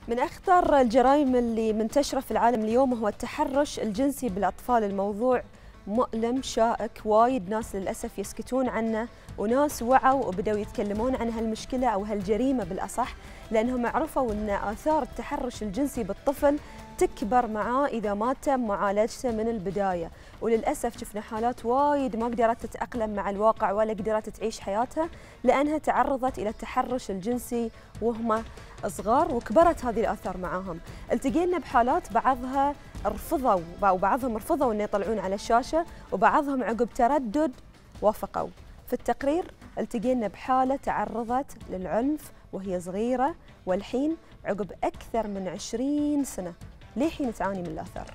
من أخطر الجرائم اللي منتشرة في العالم اليوم هو التحرش الجنسي بالأطفال. الموضوع مؤلم شائك، وايد ناس للأسف يسكتون عنه، وناس وعوا وبدأوا يتكلمون عن هالمشكلة أو هالجريمة بالأصح، لأنهم عرفوا أن آثار التحرش الجنسي بالطفل تكبر معاه إذا ما تم معالجته من البداية. وللأسف شفنا حالات وايد ما قدرت تتأقلم مع الواقع ولا قدرت تعيش حياتها لأنها تعرضت إلى التحرش الجنسي وهم صغار، وكبرت هذه الآثار معاهم. التقينا بحالات بعضها رفضوا وبعضهم رفضوا أن يطلعون على الشاشة، وبعضهم عقب تردد وافقوا. في التقرير التقينا بحالة تعرضت للعنف وهي صغيرة، والحين عقب أكثر من 20 سنة للحين تعاني من الآثار.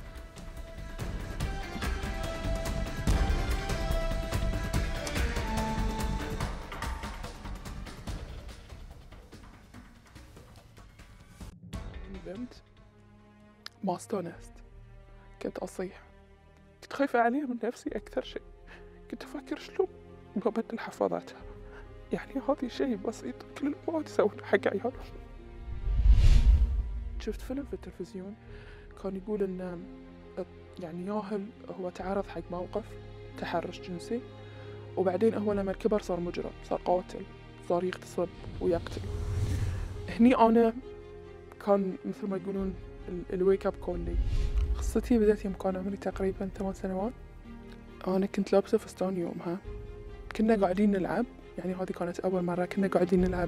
بنت ما استانست، كنت أصيح، كنت خايفة عليها من نفسي أكثر شيء. كنت أفكر شلون ببدل حفاظاتها، يعني هذا شيء بسيط كل الأمهات يسوونه حق عيالهم. شفت فيلم في التلفزيون كان يقول إن يعني ياهل هو تعرض حق موقف تحرش جنسي، وبعدين هو لما كبر صار مجرم، صار قاتل، صار يغتصب ويقتل. هني أنا كان مثل ما يقولون الويك اب كول لي. قصتي بدأت يوم كان عمري تقريبا 8 سنوات. أنا كنت لابسة فستان يومها، كنا قاعدين نلعب، يعني هذه كانت أول مرة كنا قاعدين نلعب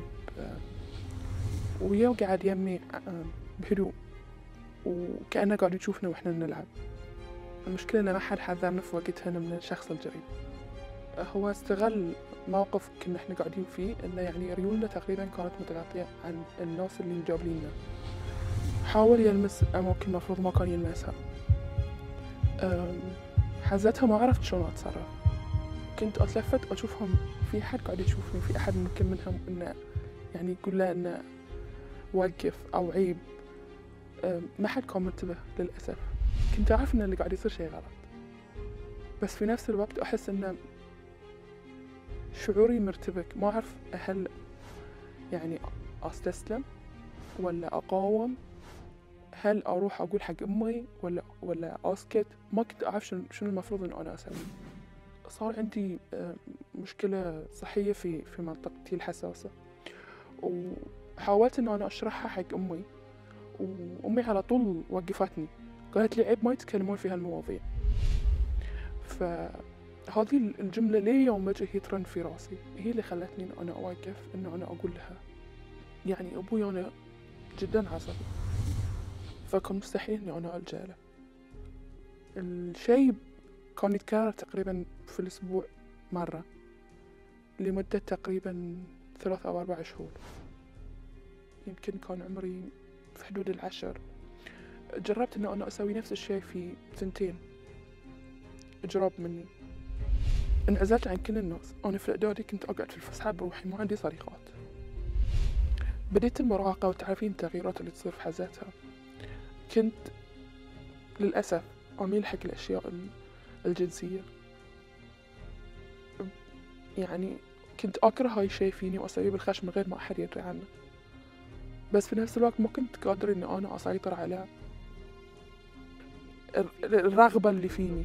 وياه قاعد يمي بهدوء، وكأنه قاعد يشوفنا وإحنا نلعب. المشكلة إن ما حد حذرنا في وقتها من الشخص الجريء. هو استغل موقف كنا إحنا قاعدين فيه، إنه يعني ريولنا تقريبا كانت متغطية عن الناس اللي مجابليننا. حاول يلمس أماكن المفروض ما كان يلمسها. حزتها ما عرفت شلون أتصرف. كنت أتلفت أشوفهم في أحد قاعد يشوفني، في أحد ممكن منهم إنه يعني يقول له إنه وقف أو عيب. ما حد كان منتبه للأسف. كنت أعرف إن اللي قاعد يصير شيء غلط، بس في نفس الوقت أحس إنه شعوري مرتبك. ما أعرف هل يعني أستسلم ولا أقاوم، هل أروح أقول حق أمي ولا أسكت. ما كنت أعرف شنو المفروض إن أنا أسوي. صار عندي مشكلة صحية في منطقتي الحساسة، وحاولت إن أنا أشرحها حق أمي، وأمي على طول وقفتني، قالت لي عيب ما يتكلمون في هالمواضيع. فهذه الجملة ليه يوم هي ترن في راسي، هي اللي خلتني إن أنا أوقف، إن أنا أقول لها يعني أبوي أنا جدا عصبي، فكان مستحيل إني أنا ألجأ له. الشيء كان يتكرر تقريبا في الأسبوع مرة لمدة تقريبا 3 أو 4 شهور. يمكن كان عمري في حدود 10. جربت إن أنا أسوي نفس الشيء في 2 إجراب مني. انعزلت عن كل الناس. أنا في الإعدادي كنت أقعد في الفسحة بروحي، ما عندي صديقات. بديت المراهقة وتعرفين التغييرات اللي تصير في حزتها. كنت للأسف أميل حق الأشياء الجنسية، يعني كنت أكره هاي الشيء فيني وأسويه بالخشم من غير ما أحد يدري عنه، بس في نفس الوقت ما كنت قادر إن أنا أسيطر على الرغبة اللي فيني.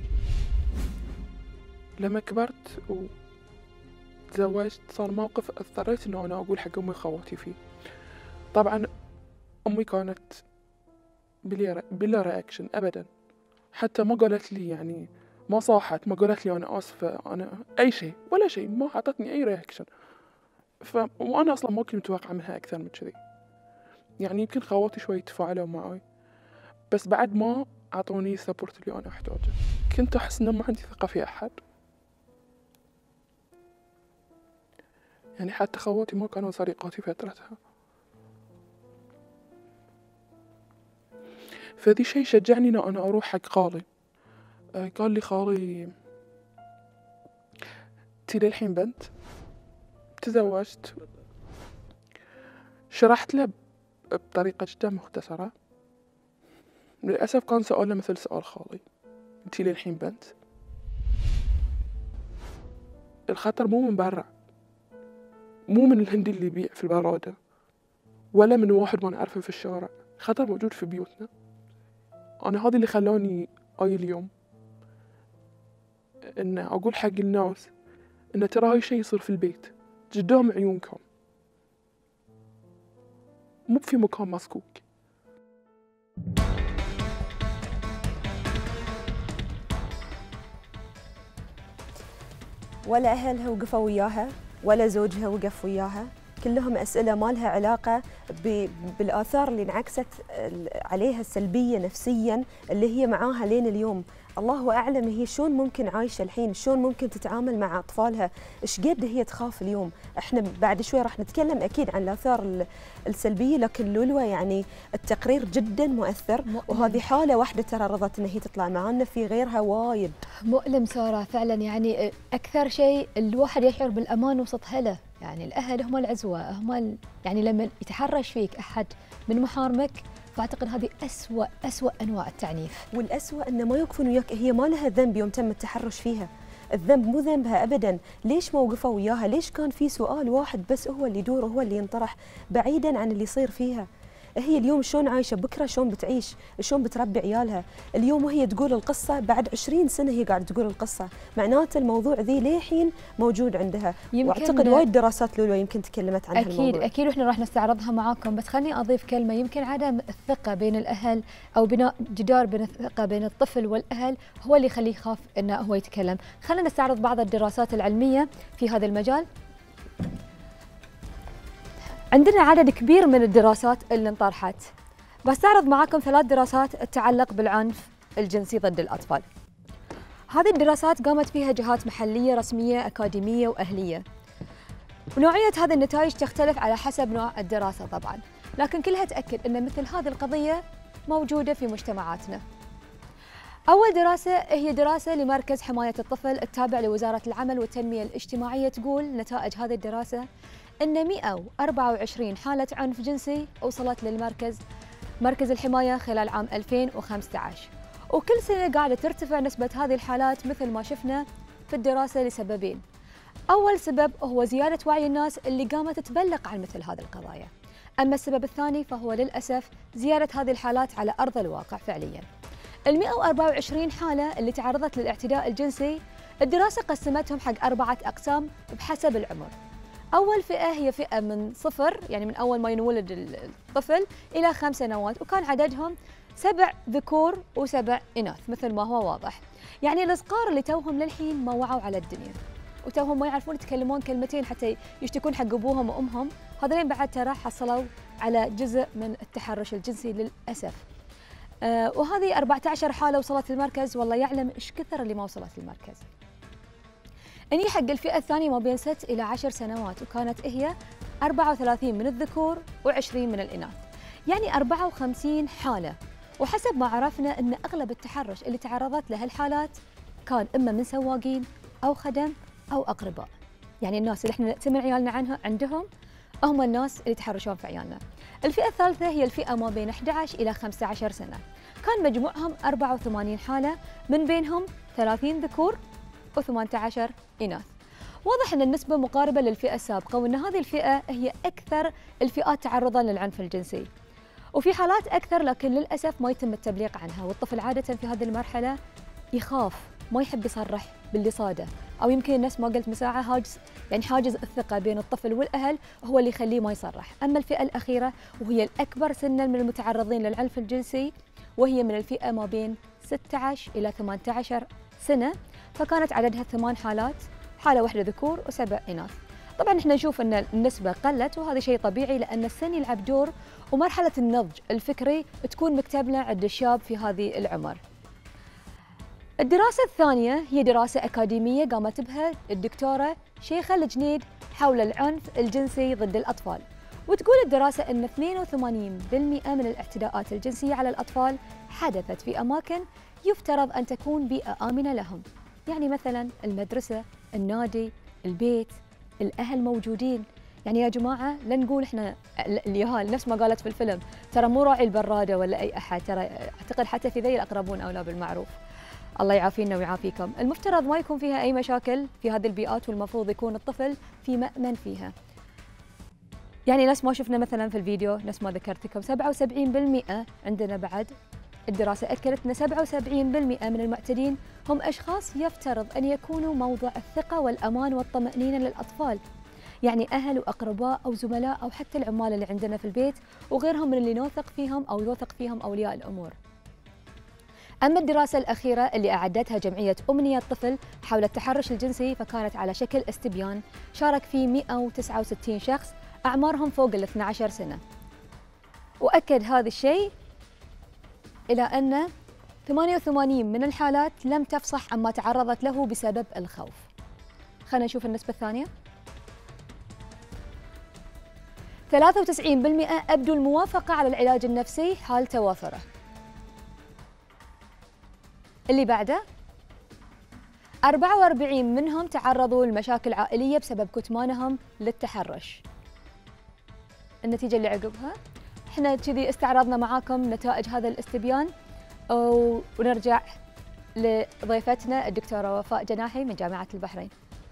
لما كبرت وتزوجت صار موقف اضطريت إن أنا أقول حق أمي وخواتي فيه. طبعا أمي كانت بلا رياكشن أبدا، حتى ما قالت لي، يعني ما صاحت، ما قالت لي أنا آسفة، أنا أي شيء ولا شيء، ما أعطتني أي رياكشن. وأنا أصلا ما كنت متوقعة منها أكثر من كذي. يعني يمكن خواتي شوي تفاعلوا معي، بس بعد ما أعطوني السبورت اللي أنا أحتاجه. كنت أحس إنه ما عندي ثقة في أحد، يعني حتى خواتي ما كانوا صديقاتي فترتها. فذي شيء شجعني إن أنا أروح حق خالي. قال لي خالي أنتي للحين بنت، تزوجت. شرحت له بطريقة جدا مختصرة. للأسف كان سؤاله مثل سؤال خالي، أنتي للحين بنت. الخطر مو من برا، مو من الهندي اللي يبيع في البرادة، ولا من واحد ما نعرفه في الشارع. خطر موجود في بيوتنا. أنا هذا اللي خلاني أي اليوم إن أقول حق الناس إن ترى هاي شيء يصير في البيت قدام عيونكم، مو في مكان مسكوك. ولا أهلها وقفوا وياها ولا زوجها وقف وياها، كلهم أسئلة ما لها علاقة بالآثار اللي انعكست عليها السلبية نفسياً اللي هي معاها لين اليوم. الله أعلم هي شلون ممكن عايشة الحين، شلون ممكن تتعامل مع أطفالها، إيش قد هي تخاف اليوم. إحنا بعد شوي راح نتكلم أكيد عن الآثار السلبية، لكن لولوى يعني التقرير جدا مؤثر، وهذه حالة واحدة ترى رضت إن هي تطلع معنا، في غيرها وايد. مؤلم سارة فعلا، يعني أكثر شيء الواحد يشعر بالأمان وسط أهله، يعني الأهل هم العزوة، هم يعني لما يتحرش فيك أحد من محارمك فأعتقد هذه أسوأ أنواع التعنيف. والأسوأ أنه ما يوقفون وياك، هي ما لها ذنب يوم تم التحرش فيها، الذنب مو ذنبها أبدا. ليش ما وقفوا وياها؟ ليش كان في سؤال واحد بس هو اللي يدور وهو اللي ينطرح بعيدا عن اللي يصير فيها؟ هي اليوم شلون عايشة، بكرة شلون بتعيش، شلون بتربي عيالها. اليوم وهي تقول القصة بعد 20 سنة هي قاعدة تقول القصة، معناته الموضوع ذي للحين موجود عندها. واعتقد وايد دراسات لولو يمكن تكلمت عن هالموضوع. أكيد واحنا راح نستعرضها معاكم، بس خليني أضيف كلمة. يمكن عدم الثقة بين الأهل أو بناء جدار بين الثقة بين الطفل والأهل هو اللي يخليه يخاف إنه هو يتكلم. خلينا نستعرض بعض الدراسات العلمية في هذا المجال. عندنا عدد كبير من الدراسات اللي انطرحت، بستعرض معاكم 3 دراسات تتعلق بالعنف الجنسي ضد الأطفال. هذه الدراسات قامت فيها جهات محلية رسمية أكاديمية وأهلية، ونوعية هذه النتائج تختلف على حسب نوع الدراسة طبعاً، لكن كلها تأكد أن مثل هذه القضية موجودة في مجتمعاتنا. أول دراسة هي دراسة لمركز حماية الطفل التابع لوزارة العمل والتنمية الاجتماعية، تقول نتائج هذه الدراسة أن 124 حالة عنف جنسي وصلت مركز الحماية خلال عام 2015، وكل سنة قاعدة ترتفع نسبة هذه الحالات مثل ما شفنا في الدراسة لسببين. أول سبب هو زيادة وعي الناس اللي قامت تبلغ عن مثل هذه القضايا، أما السبب الثاني فهو للأسف زيادة هذه الحالات على أرض الواقع فعلياً. ال 124 حالة اللي تعرضت للاعتداء الجنسي الدراسة قسمتهم حق 4 أقسام بحسب العمر. أول فئة هي فئة من 0، يعني من أول ما ينولد الطفل إلى 5 سنوات، وكان عددهم 7 ذكور و7 إناث مثل ما هو واضح. يعني الصغار اللي توهم للحين ما وعوا على الدنيا وتوهم ما يعرفون يتكلمون كلمتين حتى يشتكون حق أبوهم وأمهم، هذولين بعد ترى حصلوا على جزء من التحرش الجنسي للأسف. وهذه 14 حالة وصلت المركز، والله يعلم إيش كثر اللي ما وصلت المركز. اني حق الفئة الثانية ما بين 6 إلى 10 سنوات، وكانت هي 34 من الذكور و20 من الإناث، يعني 54 حالة. وحسب ما عرفنا أن أغلب التحرش اللي تعرضت له الحالات كان إما من سواقين أو خدم أو أقرباء، يعني الناس اللي احنا نأتمن عيالنا عندهم هم الناس اللي يتحرشون في عيالنا. الفئة الثالثة هي الفئة ما بين 11 إلى 15 سنة، كان مجموعهم 84 حالة، من بينهم 30 ذكور و18 إناث. واضح أن النسبة مقاربة للفئة السابقة، وأن هذه الفئة هي أكثر الفئات تعرضاً للعنف الجنسي، وفي حالات أكثر لكن للأسف ما يتم التبليغ عنها، والطفل عادة في هذه المرحلة يخاف، ما يحب يصرح باللي صاده، أو يمكن الناس ما قلت مساعة حاجز الثقة بين الطفل والأهل هو اللي يخليه ما يصرح. أما الفئة الأخيرة وهي الأكبر سناً من المتعرضين للعنف الجنسي، وهي من الفئة ما بين 16 إلى 18 سنة، فكانت عددها 8 حالات، حالة واحدة ذكور و7 إناث. طبعاً احنا نشوف أن النسبة قلت، وهذا شيء طبيعي لأن السن يلعب دور، ومرحلة النضج الفكري تكون مكتملة عند الشاب في هذه العمر. الدراسة الثانية هي دراسة أكاديمية قامت بها الدكتورة شيخة الجنيد حول العنف الجنسي ضد الأطفال، وتقول الدراسة أن 82% من الاعتداءات الجنسية على الأطفال حدثت في أماكن يفترض أن تكون بيئة آمنة لهم، يعني مثلا المدرسة، النادي، البيت، الأهل موجودين. يعني يا جماعة لا نقول إحنا اليهال نفس ما قالت في الفيلم، ترى مو راعي البرادة ولا أي أحد، ترى أعتقد حتى في ذي الأقربون أولى بالمعروف. الله يعافينا ويعافيكم. المفترض ما يكون فيها أي مشاكل في هذه البيئات، والمفروض يكون الطفل في مأمن فيها. يعني نفس ما شفنا مثلا في الفيديو، نفس ما ذكرت لكم 77% عندنا بعد الدراسة أكدت أن 77% من المعتدين هم أشخاص يفترض أن يكونوا موضع الثقة والأمان والطمأنينة للأطفال، يعني أهل وأقرباء أو زملاء أو حتى العمال اللي عندنا في البيت وغيرهم من اللي نوثق فيهم أو يوثق فيهم أولياء الأمور. أما الدراسة الأخيرة اللي أعدتها جمعية أمنية طفل حول التحرش الجنسي فكانت على شكل استبيان شارك فيه 169 شخص أعمارهم فوق ال 12 سنة، وأكد هذا الشيء إلى أن 88 من الحالات لم تفصح عما تعرضت له بسبب الخوف. خلينا نشوف النسبة الثانية. 93% أبدوا الموافقة على العلاج النفسي حال توافره. اللي بعده 44 منهم تعرضوا لمشاكل عائلية بسبب كتمانهم للتحرش. النتيجة اللي عقبها احنا كذي استعرضنا معاكم نتائج هذا الاستبيان، ونرجع لضيفتنا الدكتورة وفاء جناحي من جامعة البحرين.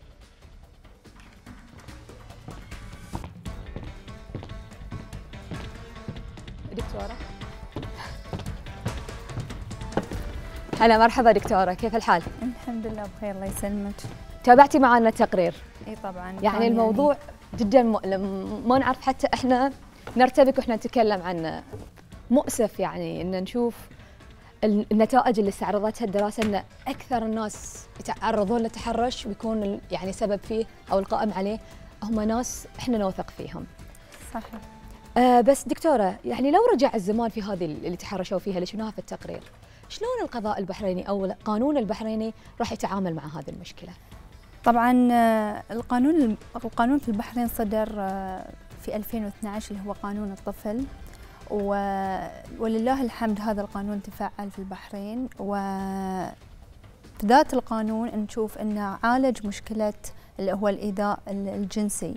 دكتورة هلا، مرحبا دكتورة، كيف الحال؟ الحمد لله بخير، الله يسلمك. تابعتي معنا التقرير؟ اي طبعا. يعني الموضوع جدا مؤلم، ما نعرف حتى احنا نرتبك واحنا نتكلم عنه. مؤسف يعني ان نشوف النتائج اللي استعرضتها الدراسه ان اكثر الناس يتعرضون للتحرش ويكون يعني سبب فيه او القائم عليه هم ناس احنا نوثق فيهم. صحيح. بس دكتوره، يعني لو رجع الزمان في هذه اللي تحرشوا فيها اللي شفناها في التقرير، شلون القضاء البحريني او القانون البحريني راح يتعامل مع هذه المشكله؟ طبعا القانون في البحرين صدر في 2012 اللي هو قانون الطفل، ولله الحمد هذا القانون تفعل في البحرين، وذات القانون نشوف انه عالج مشكله اللي هو الايذاء الجنسي.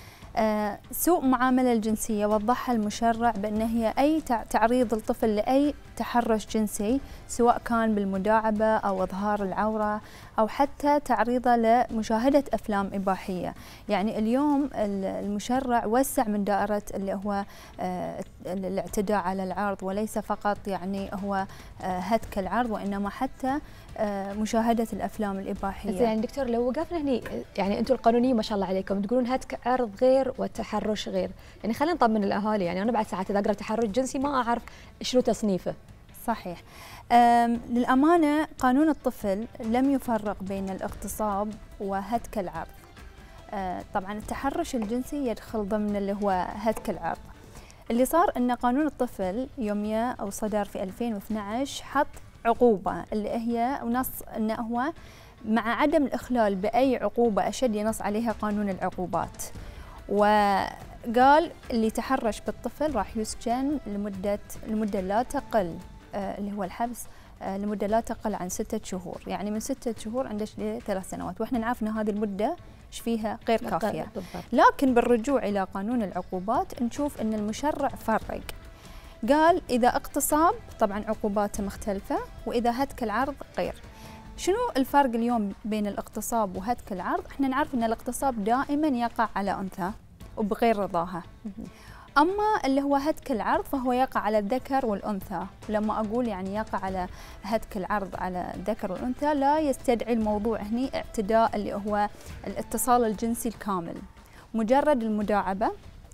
سوء معاملة الجنسية وضحها المشرع بأن هي أي تعريض الطفل لأي تحرش جنسي، سواء كان بالمداعبة أو إظهار العورة أو حتى تعريضه لمشاهدة أفلام إباحية. يعني اليوم المشرع وسع من دائرة اللي هو الاعتداء على العرض، وليس فقط يعني هو هتك العرض، وإنما حتى مشاهدة الأفلام الإباحية. يعني دكتور لو وقفنا هني، يعني أنتم القانونيين ما شاء الله عليكم تقولون هتك عرض غير والتحرش غير، يعني خلينا نطمن الأهالي، يعني أنا بعد ساعات إذا أقرأ تحرش جنسي ما أعرف شنو تصنيفه. صحيح. للأمانة قانون الطفل لم يفرق بين الاغتصاب وهتك العرض. طبعا التحرش الجنسي يدخل ضمن اللي هو هتك العرض. اللي صار أن قانون الطفل يوميا أو صدر في 2012 حط عقوبة اللي هي ونص أنه هو مع عدم الإخلال بأي عقوبة أشد ينص عليها قانون العقوبات، وقال اللي تحرش بالطفل راح يسجن لمدة لا تقل اللي هو الحبس لمدة لا تقل عن 6 شهور، يعني من 6 شهور عندش ل3 سنوات، واحنا نعرف ان هذه المدة ايش فيها غير كافية. لكن بالرجوع إلى قانون العقوبات نشوف ان المشرع فرق، قال إذا اغتصاب طبعا عقوباته مختلفة، وإذا هتك العرض غير. شنو الفرق اليوم بين الاغتصاب وهتك العرض؟ احنا نعرف ان الاغتصاب دائما يقع على أنثى وبغير رضاها، أما اللي هو هتك العرض فهو يقع على الذكر والأنثى. لما أقول يعني يقع على هتك العرض على الذكر والأنثى لا يستدعي الموضوع هني اعتداء اللي هو الاتصال الجنسي الكامل، مجرد المداعبة،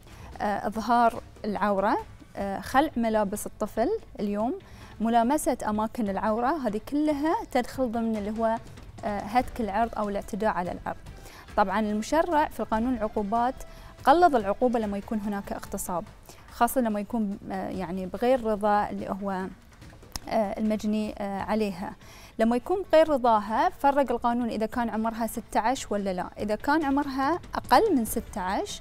إظهار العورة، خلع ملابس الطفل اليوم، ملامسة أماكن العورة، هذه كلها تدخل ضمن اللي هو هتك العرض أو الاعتداء على العرض. طبعا المشرع في قانون العقوبات قلظ العقوبة لما يكون هناك اغتصاب، خاصة لما يكون يعني بغير رضا اللي هو المجني عليها. لما يكون بغير رضاها فرق القانون إذا كان عمرها 16 ولا لا. إذا كان عمرها أقل من 16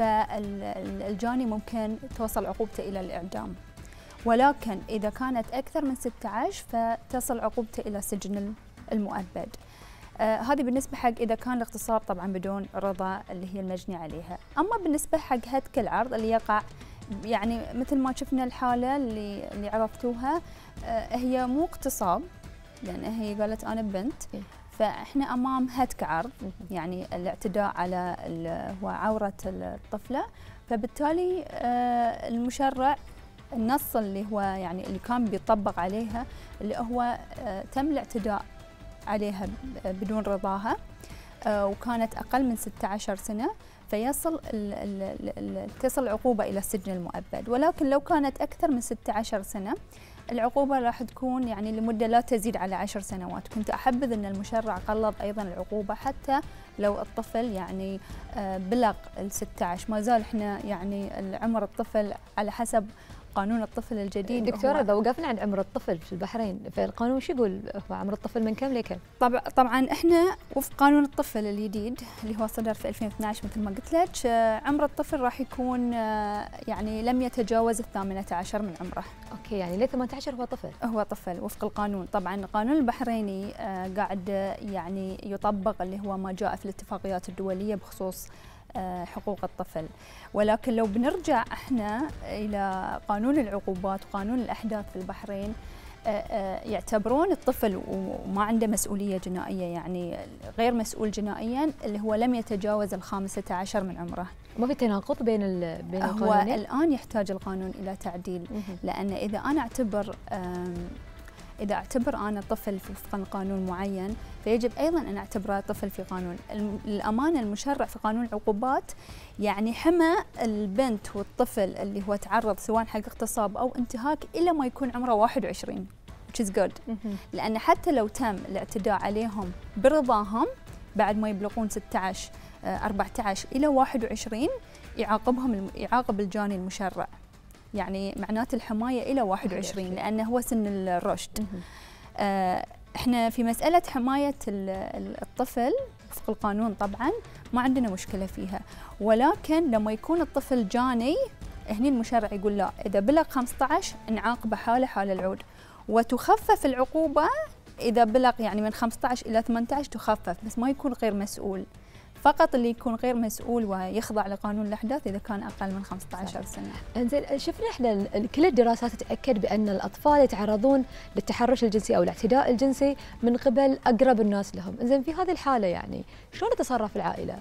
فالجاني ممكن توصل عقوبته إلى الإعدام، ولكن إذا كانت أكثر من 16 فتصل عقوبته إلى سجن المؤبد. هذه بالنسبة حق إذا كان الاغتصاب طبعا بدون رضا اللي هي المجني عليها. أما بالنسبة حق هتك العرض اللي يقع يعني مثل ما شفنا الحالة اللي عرفتوها، هي مو اغتصاب، لأن هي قالت أنا بنت، فاحنا امام هتك عرض، يعني الاعتداء على هو عوره الطفله. فبالتالي المشرع النص اللي هو يعني اللي كان بيطبق عليها اللي هو تم الاعتداء عليها بدون رضاها، وكانت اقل من 16 سنه، فيصل تصل العقوبه الى السجن المؤبد. ولكن لو كانت اكثر من 16 سنه العقوبة راح تكون يعني لمدة لا تزيد على 10 سنوات. كنت أحبذ أن المشرع قلظ أيضا العقوبة حتى لو الطفل يعني بلغ ال16، ما زال إحنا يعني عمر الطفل على حسب قانون الطفل الجديد. دكتورة إذا وقفنا عند عمر الطفل في البحرين، فالقانون شو يقول هو عمر الطفل من كم لكم؟ طبعا احنا وفق قانون الطفل الجديد اللي هو صدر في 2012 مثل ما قلت لك، عمر الطفل راح يكون يعني لم يتجاوز 18 من عمره. اوكي، يعني ل 18 هو طفل. هو طفل وفق القانون. طبعا القانون البحريني قاعد يعني يطبق اللي هو ما جاء في الاتفاقيات الدولية بخصوص حقوق الطفل. ولكن لو بنرجع احنا الى قانون العقوبات وقانون الاحداث في البحرين، يعتبرون الطفل وما عنده مسؤوليه جنائيه، يعني غير مسؤول جنائيا اللي هو لم يتجاوز ال15 من عمره. ما في تناقض بين هو القانونين؟ الان يحتاج القانون الى تعديل، لان اذا انا اعتبر انا طفل وفقا قانون معين، فيجب ايضا ان اعتبره طفل في قانون. للامانه المشرع في قانون العقوبات يعني حمى البنت والطفل اللي هو تعرض سواء حق اغتصاب او انتهاك الى ما يكون عمره 21، which is good. لان حتى لو تم الاعتداء عليهم برضاهم بعد ما يبلغون 16 14 الى 21 يعاقب الجاني المشرع، يعني معناته الحماية إلى 21 لأنه هو سن الرشد. احنا في مسألة حماية الطفل وفق القانون طبعا ما عندنا مشكلة فيها، ولكن لما يكون الطفل جاني هني المشرع يقول لا، إذا بلغ 15 نعاقبه حال العود، وتخفف العقوبة إذا بلغ يعني من 15 إلى 18 تخفف، بس ما يكون غير مسؤول. فقط اللي يكون غير مسؤول ويخضع لقانون الأحداث إذا كان أقل من 15 سنة. انزين، شفنا احنا كل الدراسات تأكد بأن الأطفال يتعرضون للتحرش الجنسي أو الاعتداء الجنسي من قبل أقرب الناس لهم. انزين، في هذه الحالة يعني شلون تتصرف العائلة؟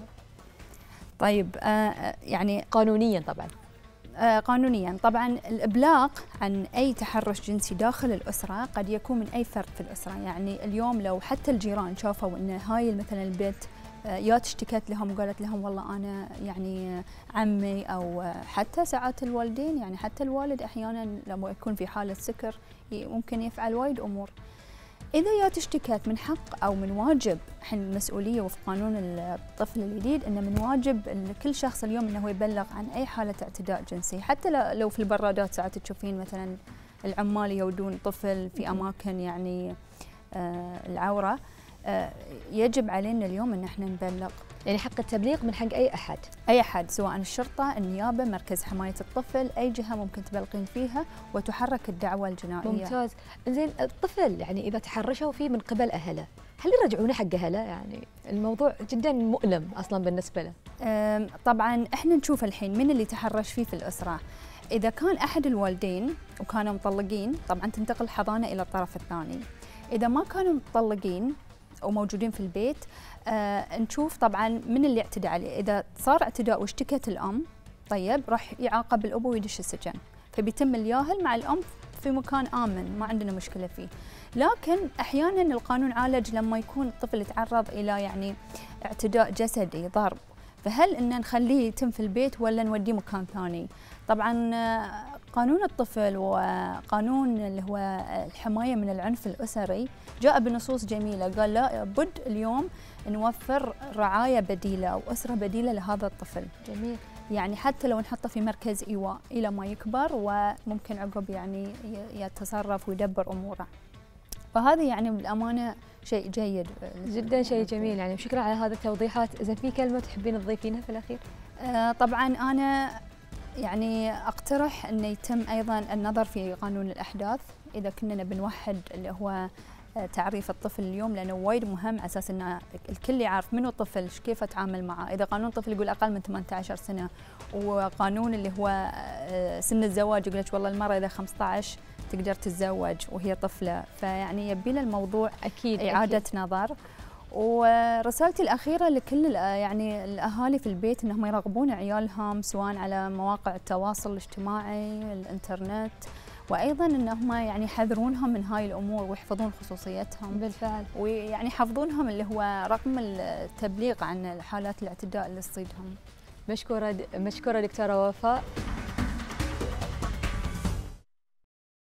طيب يعني قانونيا طبعا. قانونيا طبعا الإبلاغ عن أي تحرش جنسي داخل الأسرة قد يكون من أي فرد في الأسرة. يعني اليوم لو حتى الجيران شافوا أن هاي مثلا البيت يا اشتكت لهم وقالت لهم والله أنا يعني عمي، أو حتى ساعات الوالدين، يعني حتى الوالد أحيانا لما يكون في حالة سكر ممكن يفعل وايد أمور. إذا يا اشتكت من حق أو من واجب، حين المسؤولية وفق قانون الطفل الجديد أنه من واجب كل شخص اليوم أنه يبلغ عن أي حالة اعتداء جنسي. حتى لو في البرادات ساعات تشوفين مثلا العمال يودون طفل في أماكن يعني العورة، يجب علينا اليوم ان احنا نبلغ. يعني حق التبليغ من حق اي احد سواء الشرطه، النيابه، مركز حمايه الطفل، اي جهه ممكن تبلغين فيها وتحرك الدعوه الجنائيه. ممتاز. زين، الطفل يعني اذا تحرشوا فيه من قبل اهله، هل يرجعونه حق اهله؟ يعني الموضوع جدا مؤلم اصلا بالنسبه له. طبعا احنا نشوف الحين من اللي تحرش فيه في الاسره. اذا كان احد الوالدين وكانوا مطلقين طبعا تنتقل الحضانه الى الطرف الثاني. اذا ما كانوا مطلقين وموجودين في البيت، نشوف طبعا من اللي اعتدى عليه. اذا صار اعتداء واشتكت الام، طيب راح يعاقب الاب ويدش السجن، فبيتم الياهل مع الام في مكان امن ما عندنا مشكله فيه. لكن احيانا القانون عالج لما يكون الطفل يتعرض الى يعني اعتداء جسدي، ضرب، فهل ان نخليه يتم في البيت ولا نوديه مكان ثاني؟ طبعا قانون الطفل وقانون اللي هو الحماية من العنف الأسري جاء بنصوص جميلة، قال لا بد اليوم نوفر رعاية بديلة أو أسرة بديلة لهذا الطفل. جميل. يعني حتى لو نحطه في مركز إيواء إلى ما يكبر وممكن عقب يعني يتصرف ويدبر أموره. فهذا يعني بالأمانة شيء جيد جدا، شيء جميل يعني. شكرا على هذه التوضيحات. إذا في كلمة تحبين تضيفينها في الأخير؟ طبعا أنا يعني أقترح أن يتم أيضا النظر في قانون الأحداث إذا كنا بنوحد اللي هو تعريف الطفل اليوم، لأنه وايد مهم على أساس أن الكل يعرف منو طفل، كيف أتعامل معه. إذا قانون الطفل يقول أقل من 18 سنة، وقانون اللي هو سن الزواج يقول لك والله المرأة إذا 15 تقدر تتزوج وهي طفلة، فيعني يبي له الموضوع أكيد إعادة أكيد. نظر. ورسالتي الأخيرة لكل يعني الأهالي في البيت أنهم يراقبون عيالهم سواء على مواقع التواصل الاجتماعي، الإنترنت، وأيضا أنهم يعني يحذرونهم من هاي الأمور ويحفظون خصوصيتهم. بالفعل. ويعني يحفظونهم اللي هو رقم التبليغ عن حالات الاعتداء اللي تصيدهم. مشكورة دكتورة وفاء.